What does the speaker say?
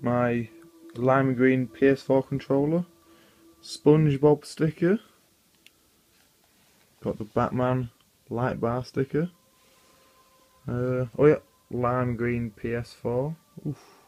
my lime green PS4 controller, SpongeBob sticker, got the Batman light bar sticker, oh yeah, lime green PS4, oof.